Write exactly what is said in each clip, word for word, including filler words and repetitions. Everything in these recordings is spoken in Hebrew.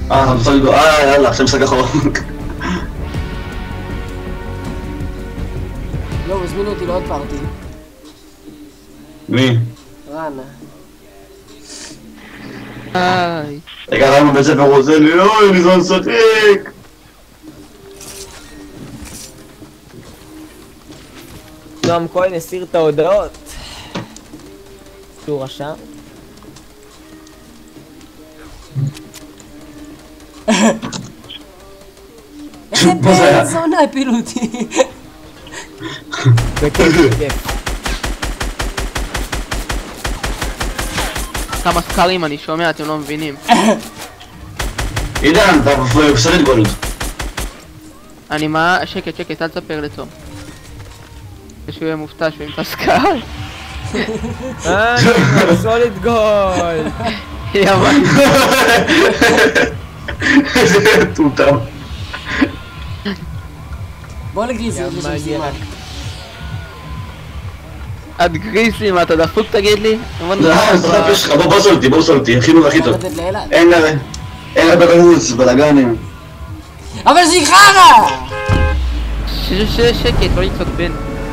אה, אתה רוצה לגור, אה יאללה, עכשיו משחק אחרון. לא, הזמינו אותי לעוד פארטי. מי? רן. היי. רגע, רן בבית ספר רוצה לי, אוי, אני זמן לשחק! נועם כהן הסיר את ההודעות שהוא רשם. איזה בן זונה הפילו אותי. בכיף, בכיף. כמה סקרים אני שומע, אתם לא מבינים. עידן, אתה מפסד גולד. אני מה? שקט, שקט, אל תספר לתום. שהוא יהיה מופתע שהוא ימצא סקר. אה, סוליד גול. יאמן. איזה טומטם. בוא לגריזי, יא יש לי מניאק. משימה. את גריסי, מה אתה דפוק תגיד לי? לא, סטאפ יש לך, בוא בוא סולטי, בוא סולטי, הכי הכי טוב. לתת לאלעד. אין לה... אין לה בלרוץ, בלאגנים. אבל זה חרא! שקט, לא לצעוק בן.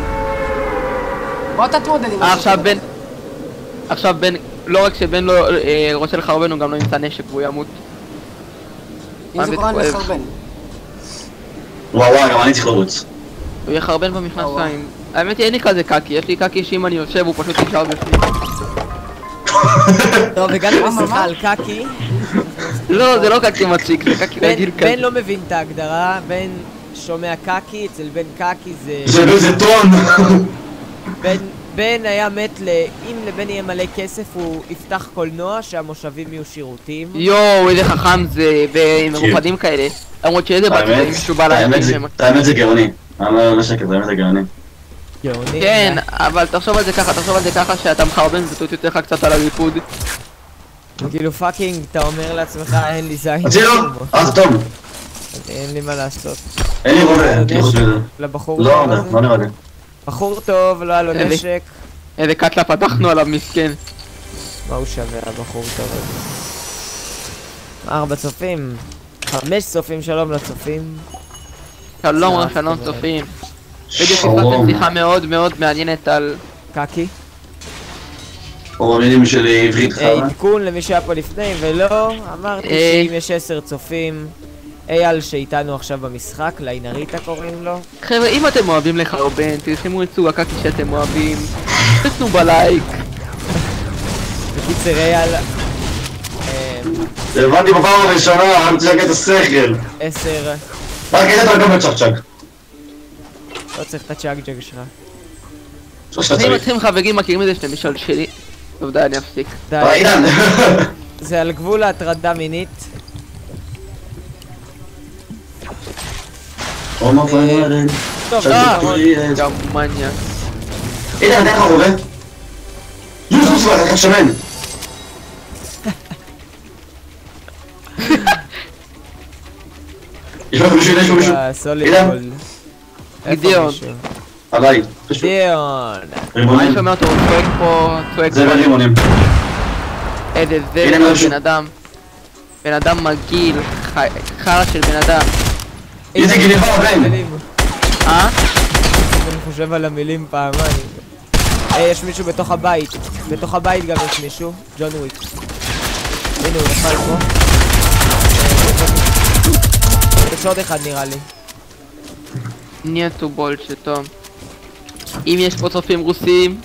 בוא תתמודד עם אה, עכשיו בן... עכשיו בן... לא רק שבן לא רוצה לחרבן, הוא גם לא ימצא נשק והוא ימות. אם זה קוראים לחרבן. וואו וואו, גם אני צריך לרוץ. הוא יחרבן במכנסיים. האמת היא אין לי כזה קקי, יש לי קקי שאם אני יושב הוא פשוט נשאר בפנים. טוב, הגענו לשיחה על קקי. לא, זה לא קקי מציק, זה קקי רגיל כזה. בן לא מבין את ההגדרה, בן שומע קקי, אצל בן קקי זה... זה באיזה טון! בן היה מת ל... אם לבן יהיה מלא כסף הוא יפתח קולנוע שהמושבים יהיו שירותים. יואו, איזה חכם זה, ומרופדים כאלה. למרות שאיזה בת זה מישהו בא להגיד שם. האמת זה גאוני. אני לא שקט, האמת זה גאוני. גאוני. כן, אבל תחשוב על זה ככה, תחשוב על זה ככה שאתה מחרבן ותות יותר לך קצת על הריפוד. כאילו פאקינג, אתה אומר לעצמך אין לי זין. תוציא לו! אה, זה טוב. אין לי מה לעשות. אין לי רובה, תהיה חוץ מזה. לבחור לא, טוב הזה? לא נראה לי. בחור טוב, לא היה לו נשק. איזה קטלה פתחנו עליו מסכן. מה הוא שווה הבחור טוב הזה? ארבע צופים. חמש צופים, שלום לצופים. שלום, שלום צופים. בדיוק קיבלתם שיחה מאוד מאוד מעניינת על... קקי. או במילים של עברית חרא. עדכון למי שהיה פה לפני ולא, אמרתי שאם יש עשר צופים אייל שאיתנו עכשיו במשחק, ליינריטה קוראים לו. חבר'ה, אם אתם אוהבים לחרבן, תרשמו את סוג הקקי שאתם אוהבים, תתנו בלייק. בקיצר אייל הבנתי בפעם הראשונה, אני צריך להגיד את השכל. עשר. רק איזה אתה גם בצ'ק צ'ק. לא צריך את הצ'אק ג'אג שלך. אם אתם חברים מכירים את זה שאתם משל שלי. טוב די, אני אפסיק. די. עידן. זה על גבול ההטרדה מינית. עומר פיירן. טוב, גם מניה. עידן, איך רובה? יוסוס לך, אתה שמן. יש לך מישהו, יש לך מישהו. עידן. גידיון. עליי. גידיון. אני שומע אותו, הוא צועק פה, צועק פה. זה ברימונים. איזה זה בן אדם. בן אדם מגעיל, חרא של בן אדם. איזה גניבה בן. אה? אני חושב על המילים פעמיים. היי, יש מישהו בתוך הבית. בתוך הבית גם יש מישהו. ג'ון וויק. הנה הוא נפל פה. יש עוד אחד נראה לי. נייטו בולשט, טוב. אם יש פה צופים רוסים...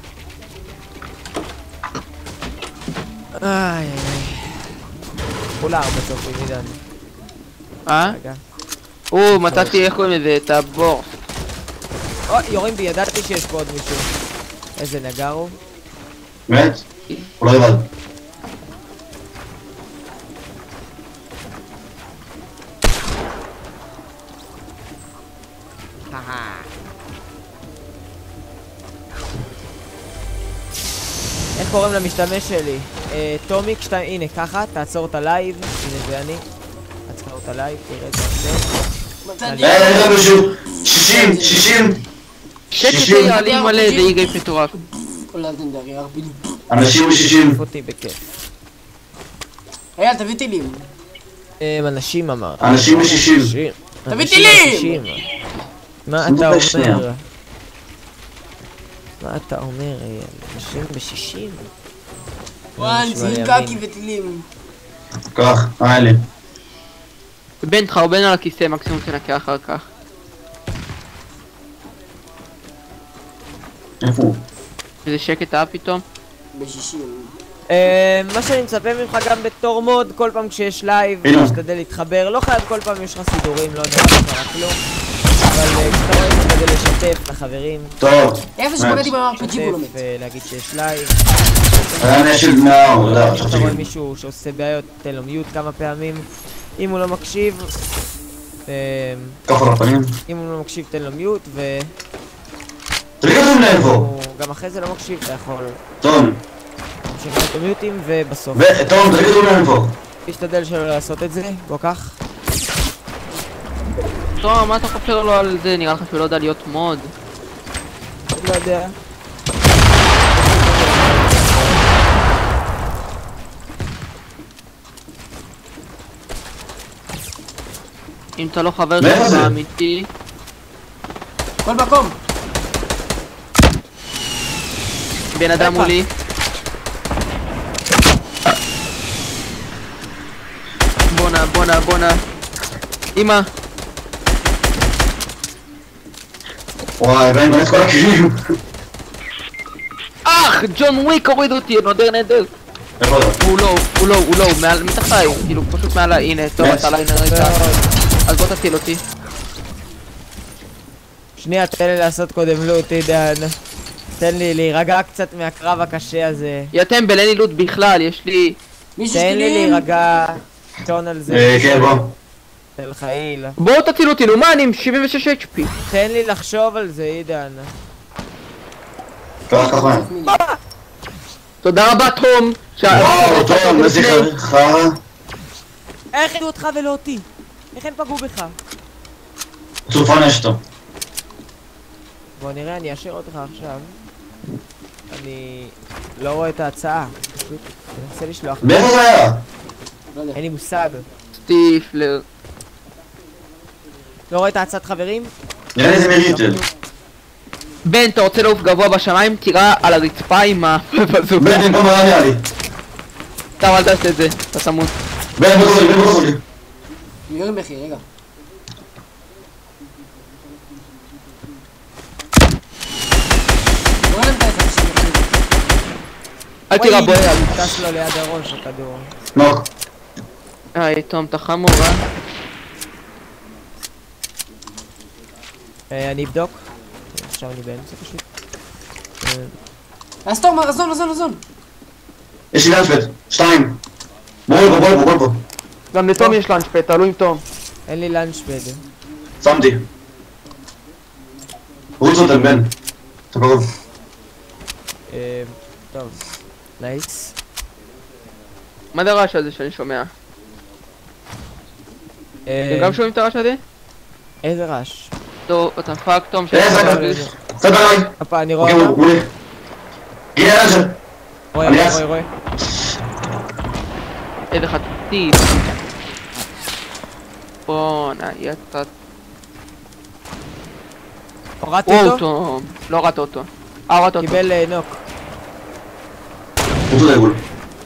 איי איי כולה ארבע צופים, עידן. אה? או, מצאתי איך קוראים לזה, את הבור. אוי, יורים בי, ידעתי שיש פה עוד מישהו. איזה נגר הוא. באמת? הוא לא לבד. איך קוראים למשתמש שלי? טומיק שתיים, הנה ככה, תעצור את הלייב. הנה זה אני. תעצור את הלייב, תראה את זה. אה, אין משהו. שישים, שישים. שקט יעלים מלא, זה איגי מטורף. אנשים שישים. אותי בכיף. אייל, תביא טילים. אנשים אמר. אנשים בשישים. תביא טילים! מה אתה אומר? מה אתה אומר? אנשים בשישים? וואן, ציון קקי וטילים. כך, היה לי. בן תחרבן על הכיסא, מקסימום תנקה אחר כך. איפה הוא? איזה שקט היה פתאום. בשישים. מה שאני מצפה ממך גם בתור מוד, כל פעם כשיש לייב, תשתדל להתחבר. לא חייב כל פעם יש לך סידורים, לא יודע מה קרה כלום. אבל כשאתה רואה תשתדל לשתף לחברים. טוב. איפה שפגעתי ב-אר פי ג'י הוא לא מת. ולהגיד שיש לייב. היה נשל נאו, לא, אם אתה רואה מישהו שעושה בעיות, תן לו מיוט כמה פעמים. אם הוא לא מקשיב, ככה לפנים. אם הוא לא מקשיב תן לו מיוט ו... תגיד אותם לאיפה. גם אחרי זה לא מקשיב, אתה יכול... תום. תמשיך את המיוטים ובסוף. תום, תגיד אותם לאיפה. תשתדל שלא לעשות את זה, בוא קח. תום, מה אתה חופר לו על זה? נראה לך שהוא לא יודע להיות מוד. לא יודע. אם אתה לא חבר שלך אמיתי... כל מקום! בן אדם מולי. בונה, בונה, בונה. אמא. וואי, בן, בן את כל הכלים. אך! ג'ון וויק הוריד אותי, נודר נדר. איפה אתה? הוא לא, הוא לא, הוא לא, מעל, מתחתיי, כאילו, פשוט מעליי, הנה, טוב, אתה עליי נרגע. אז בוא תציל אותי. שנייה, תן לי לעשות קודם לוט, עידן. תן לי להירגע קצת מהקרב הקשה הזה. יתם בלני לוט בכלל, יש לי... תן לי להירגע. טון על זה. כן, בוא. תל חייל. בואו תציל אותי, נו מה, אני עם שבעים ושש אייץ' פי. תן לי לחשוב על זה, עידן. ככה ככה. תודה רבה, תום. וואו, תום, איזה חרא. איך ידעו אותך ולא אותי? איך הם פגעו בך? צורפן יש אותו. בוא נראה, אני אשאיר אותך עכשיו. אני לא רואה את ההצעה. פשוט, אני רוצה לשלוח. באיפה זה היה? אין לי מושג. סטיפלר. לא רואה את ההצעת חברים? נראה לי זה מריטל. בן, אתה רוצה לעוף גבוה בשמיים? תירה על הרצפה עם הפזוק. בן, אין פה מה נראה לי. טוב, אל תעשה את זה, אתה תמות. בן, בוא תעשה לי, בן, בוא תעשה לי. אני יורים בכי, רגע. אל תירה בו. וואי, טס לו ליד הראש הכדור. נוק. היי, תום, אתה חמור, אה? אני אבדוק. עכשיו אני באמצע פשוט. אז תום, רזון, רזון, רזון. יש לי לאנשפט, שתיים. בוא לפה, בוא לפה, בוא לפה. גם לתום יש לאנשפט, תעלו עם תום. אין לי לאנצ'פד. שמתי. רוץ אותם, בן. אתה קרוב. טוב. נייס. מה זה הרעש הזה שאני שומע? אתם גם שומעים את הרעש הזה? איזה רעש? טוב, אתה פאק תום איזה רעש? קצת עליי. הפה, אני רואה אוקיי, אותם. מולי. גילה לאנשפט. רואה, רואה, רואה, רואה. איזה חתיך. בואנה, יצאת. הורדתי וואו אותו? תום. לא הורדת אותו. אה, הורדת אותו. קיבל נוק. רוץ אותה עיגול.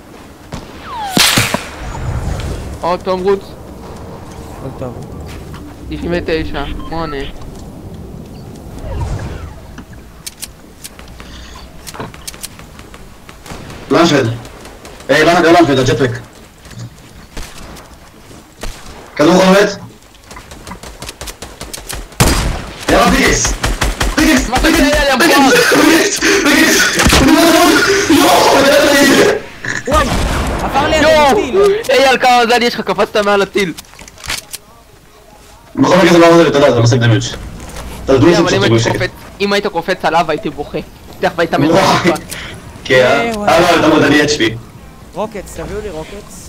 או תום רוץ. לא טוב. תשעים ותשע, שמונה. לאנשפט. היי, לאנשפט, הג'טפק. כדור חובט. יאללה, פיגס! פיגס! מה אתה עושה לי המפואר? פיגס! פיגס! וואי! עבר לי יואו! הטיל! אייל, כמה זמן יש לך? קפצת מעל הטיל. בכל מקרה זה לא עוזר, אתה יודע, זה לא עושה דמג'. אתה דמג' אבל שקט בשקט. אם היית קופץ עליו הייתי בוכה. תכף היית מת. כן, אה לא, אתה מודע לי אייץ' פי. רוקטס, תביאו לי רוקטס.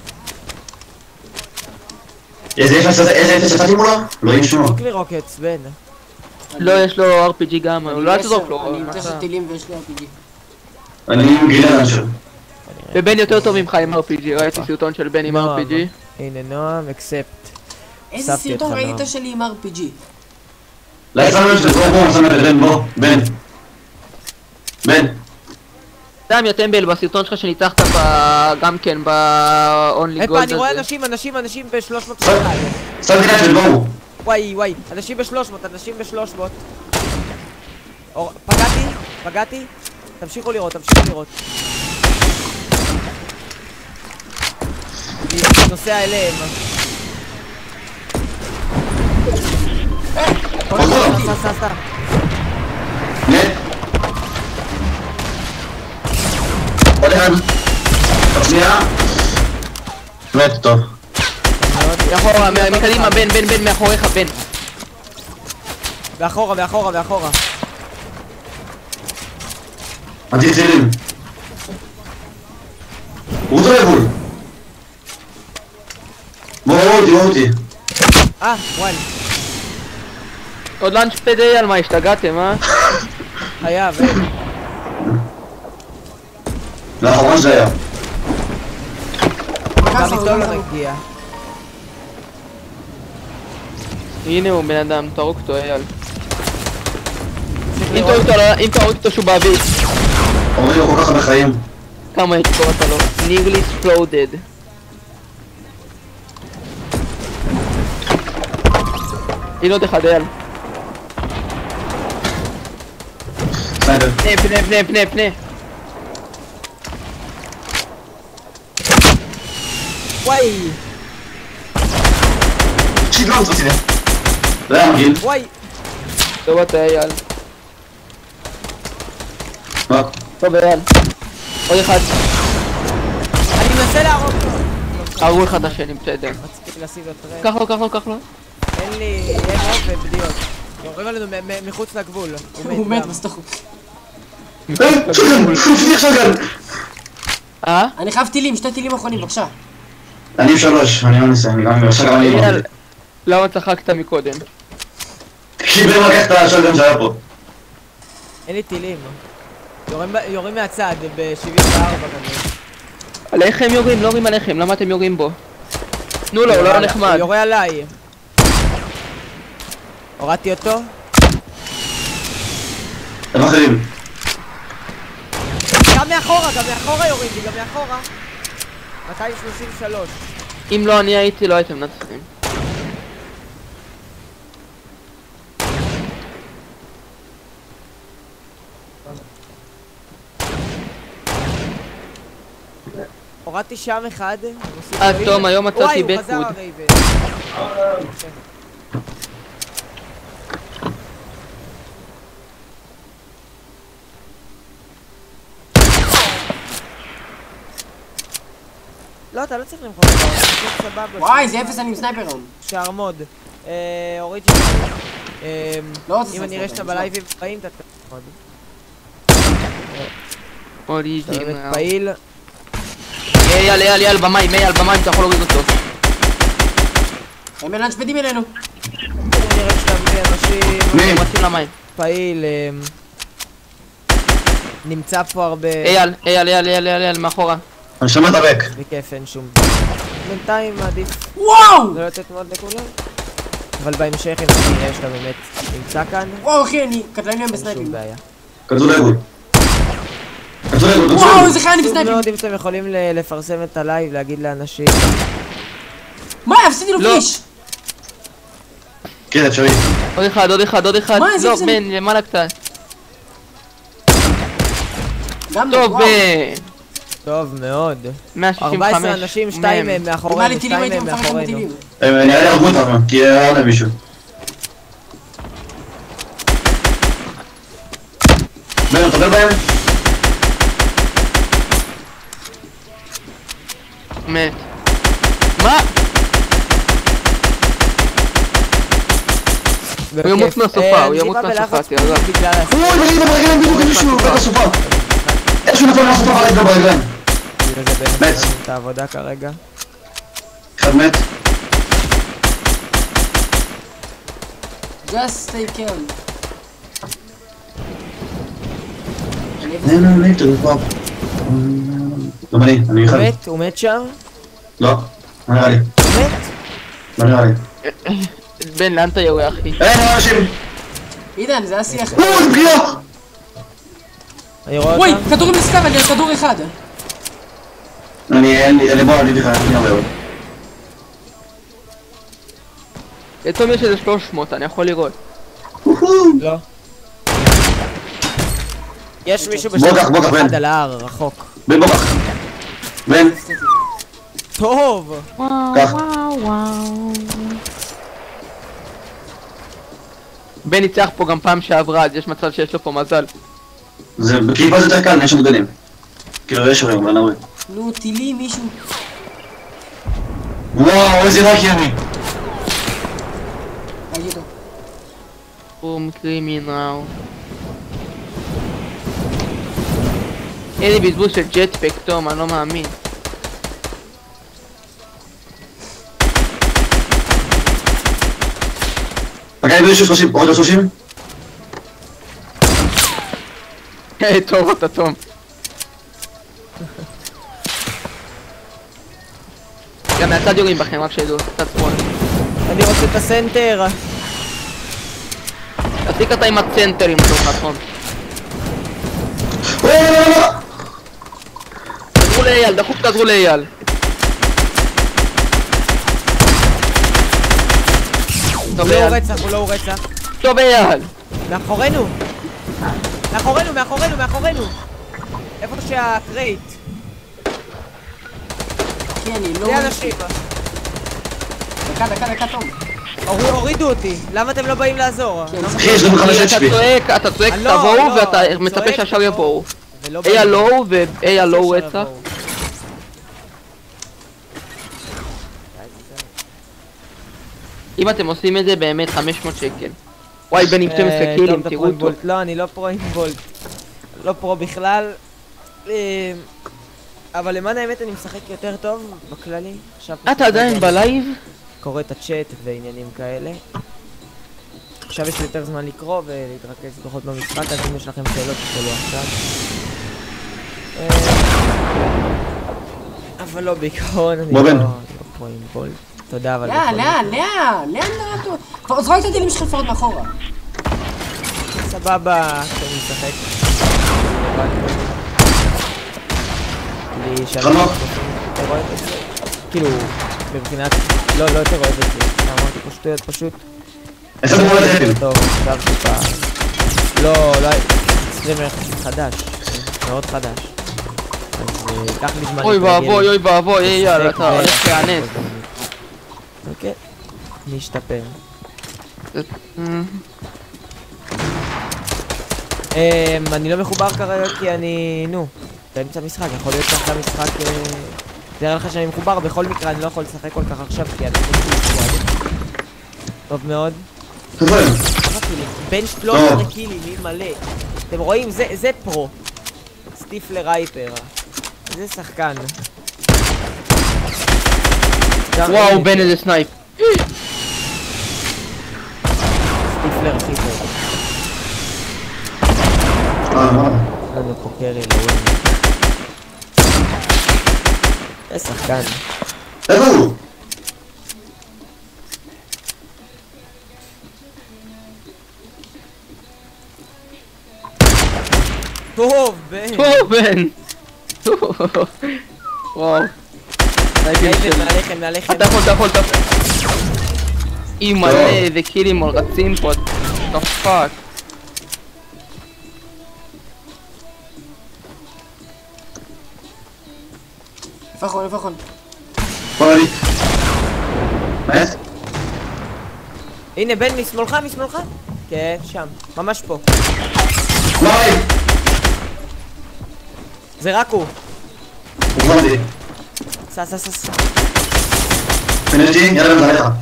איזה אפס עשיתי מולו? לא יהיה שום. תביאו לי רוקטס, בן. לא, יש לו אר פי ג'י גם, הוא לא יעזור לו. אני עם תשע טילים ויש לי אר פי ג'י. אני עם גילה לאנשפט. ובן יותר טוב ממך עם אר פי ג'י, ראיתי סרטון של בן עם אר פי ג'י. הנה נועם, אקספט. איזה סרטון ראית שלי עם אר פי ג'י? לא יצאנו יש לזרוק בוא, מסמך בן, בוא, בן. בן. סתם יא טמבל, בסרטון שלך שניצחת גם כן ב-only gold הזה. אני רואה אנשים, אנשים, אנשים ב-שלוש מאות. סתם תראה של בואו. וואי וואי, אנשים ב-שלוש מאות, אנשים ב-שלוש מאות. פגעתי, פגעתי. תמשיכו לראות, תמשיכו לראות. נוסע אליהם. סע, סע, סע. נט. עוד אחד. עוד שנייה. מת, טוב. מאחורה, מקדימה, בן, בן, בן, מאחוריך, בן. ואחורה, ואחורה, ואחורה. עתיד צילים. הוא אותו לבול. בואו אותי, בואו אותי. אה, וואי. עוד לאנץ' פדי על מה השתגעתם, אה? חייב, אה. לאחרון זה היה. גם איתו לא נגיע. הנה הוא בן אדם, תרוג אותו אייל. אם תרוג אותו שהוא באוויר. אומרים לו כל כך הרבה חיים. כמה הייתי קוראת לו? nearly Xploder. הנה עוד אחד אייל. סייבר. פנה, פנה, פנה, פנה, פנה. וואי! שיט לא רוצה צילים. זה היה מגעיל. וואי! טוב אתה אייל. מה? טוב אייל. עוד אחד. אני מנסה להרוג לו! הרגו אחד השני, בסדר. רציתי לשים לו טרק. קח לו, קח לו, קח לו. אין לי... אין רוב ובדיוק. יורים עלינו מחוץ לגבול. הוא מת בסתוך. היי, שוגן! שוגן! שוגן! אה? אני חייב טילים, שתי טילים אחרונים, בבקשה. אני עם שלוש, אני לא נסע, אני גם עכשיו גם אני אייל, למה צחקת מקודם? כי בן לקח את השוגן שהיה פה. אין לי טילים. יורים מהצד, ב-שבעים וארבע כזה. עליכם יורים, לא יורים עליכם, למה אתם יורים בו? תנו לו, הוא לא נחמד. הוא יורה עליי. הורדתי אותו. אתם אחרים. גם מאחורה, גם מאחורה יורים לי, גם מאחורה. מאתיים שלושים ושלוש. אם לא אני הייתי, לא הייתם נצחים. הורדתי שם אחד. אה, תום, היום מצאתי בקווד. וואי, הוא חזר הרייבן. לא, אתה לא צריך למחוק אותו, זה סבבה. וואי, זה אפס, אני עם סנייפר היום. שערמוד. אוריג'ינל. אם אני אראה שאתה בלייבים פעיל, אתה תעמוד. אוריג'ינל. פעיל. אייל, אייל, אייל, במים, אייל, במים, אתה יכול להוריד אותו. הם אלן שפדים אלינו. אני אראה שאתה מביא אנשים. מי? רצים למים. פעיל. נמצא פה הרבה... אייל, אייל, אייל, אייל, אייל, מאחורה. אני שומע את הבק. בכיף, אין שום... בינתיים מעדיף... וואו! לא לתת מאוד לכולם. אבל בהמשך אם אני נראה שאתה באמת נמצא כאן... וואו אחי, אני קטלני היום אין בסנייפים. שום בעיה. כתוב לגוד. כתוב לגוד, וואו, איזה חי אני חשוב בסנייפים. מאוד אם אתם יכולים לפרסם את הלייב, להגיד לאנשים... מה, הפסידי לו פיש! כן, אפשרי. עוד אחד, עוד אחד, עוד אחד. מה, איזה לא, זה? בן, למעלה קצת. גם טוב, וואו. בן. טוב מאוד. מאה שישים ארבע עשרה וחמש. אנשים, שתיים מהם מה מאחורינו, לי טילים שתיים הייתי מהם מפרק מאחורינו. בטילים. נראה לי הרגו אותנו, כי היה להם מישהו. בן, אתה בהם? מת. מה? הוא ימות מהסופה, הוא ימות מהסופה, תירגע. אוי, ברגלם, ברגלם, בדיוק מישהו, בית הסופה. איזשהו נפל מהסופה ברגלם ברגלם. מת. את העבודה כרגע. אחד מת. Just stay calm. נו, נו, נו, תרופו. גם אני, אני הוא אחד. מת? הוא מת שם? לא, מה נראה לי? הוא לא נראה לי. בן, לאן אתה יורה, אחי? אין, אנשים! עידן, זה השיח. או, זה פגיעה! אני רואה וואי, אותם. כדורים לסקאב, אני על כדור אחד. אני, אין לי, אני בוא, אני אגיד לך, אני הרבה עוד. אצלום יש איזה שלוש מאות, אני יכול לראות. לא. יש מישהו בוא קח, בוא קח, אחד בן. על ההר, רחוק. בן, בוא קח. בן, טוב! קח. בן ניצח פה גם פעם שעברה, אז יש מצב שיש לו פה מזל. זה, בקליפה זה יותר קל, יש שם גנים. כאילו, יש הורים, אבל נראה. נו, טילי מישהו. וואו, איזה רק ימי. ראיתי אותו. בום קרימינל. אין לי בזבוז של ג'טפק, תום, אני לא מאמין. פגעי באיזשהו שלושים, עוד שלושים? היי, טוב אתה תום. גם מהצד יורים בכם, רק שידעו, צד שמאל. אני רוצה את הסנטר! תפסיק אתה עם הצנטרים, טוב נכון. תעזרו לאייל, דחוף תעזרו לאייל. טוב הוא לא אייל, רצח, הוא לא רצח. טוב אייל. מאחורינו! מאחורינו, מאחורינו, מאחורינו! איפה שהקרייט. אחי, אני לא... זה אנשים. דקה, דקה, דקה, תום. הורידו אותי, למה אתם לא באים לעזור? אחי, יש לנו חמש אתה אצ'פי. צועק, אתה צועק לא, תבואו לא, ואתה צועק, מצפה שהשאר תבואו. יבואו. ולא באים. אייל לואו ואייל לואו רצח. אם אתם עושים את זה באמת חמש מאות שקל. וואי בן עם שתים עשרה אה, קילים, טוב, אתה תראו פרו עם אותו. וולט. לא, אני לא פרו עם וולט. לא פרו בכלל. אה, אבל למען האמת אני משחק יותר טוב בכללי. עכשיו אתה עדיין בלייב? קורא את הצ'אט ועניינים כאלה. עכשיו יש לי יותר זמן לקרוא ולהתרכז פחות במשחק, אז אם יש לכם שאלות תשאלו עכשיו. אה, אבל לא בעיקרון, אני לא בוא, בן. לא פרו עם וולט. תודה אבל... לאן, בכל לאן, לאן, לאן נראה? כבר זרוק את הטילים שלך לפחות מאחורה. סבבה, כשאני משחק. לי שאני חנוך. יותר אוהב את זה. כאילו, מבחינת... לא, לא יותר אוהב את זה. אמרתי פה שטויות פשוט. איזה מורה לטפל? טוב, עכשיו טיפה... לא, לא... סטרימר יחסית חדש. מאוד חדש. אז אה, ייקח לי זמן... אוי להתרגל. ואבוי, אוי ואבוי, אייל, לשחק אתה הולך ו- להיאנס. אוקיי. נשתפר. אמ, אני לא מחובר כרגע כי אני... נו, באמצע משחק, יכול להיות שאחרי המשחק... אה, תראה לך שאני מחובר, בכל מקרה אני לא יכול לשחק כל כך עכשיו כי אני חושב טוב מאוד. חבר'ה, אמרתי לי, בין שלוש עשרה קילים, מי מלא. אתם רואים? זה, זה פרו. סטיפלר הייפר. זה שחקן. וואו בן איזה סנייפ. סטיפלר הכי טוב. אה, מה? לנו פה קרי לווין. זה שחקן. איפה הוא? טוב, בן! טוב בן. וואו. סנייפים מעליכם, של... מעליכם, מעליכם. אתה יכול, אתה יכול, אתה יכול. אי מלא, איזה קילים רצים פה. the fuck. איפה אחרון, איפה אחרון? בוא נגיד. מה? הנה, בן, משמאלך, משמאלך? כן, שם. ממש פה. מה ראי? זה רק הוא. הוא כבר נגיד. סע, סע, סע, סע. פינשתי, יאללה בן עליך.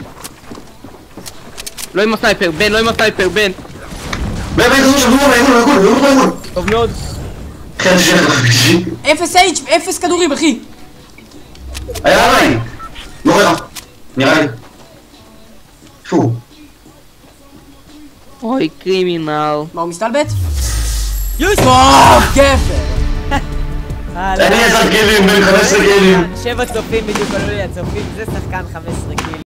לא עם הסנייפר, בן, לא עם הסנייפר, בן. בן, בן, כזו שבוע, באימון, באימון, באימון, באימון. טוב מאוד. אחי, אני שייך לך בקשי. אפס אייץ', אפס כדורים, אחי. היה עליי. לא רואה לך. נראה לי. איפה הוא? אוי, קרימינל. מה, הוא מסתלבט? יוס! וואו, גבר. אני עשר קילים, בן חמש עשרה קילים. שבע צופים בדיוק עלו לי הצופים, זה שחקן חמש עשרה קיל.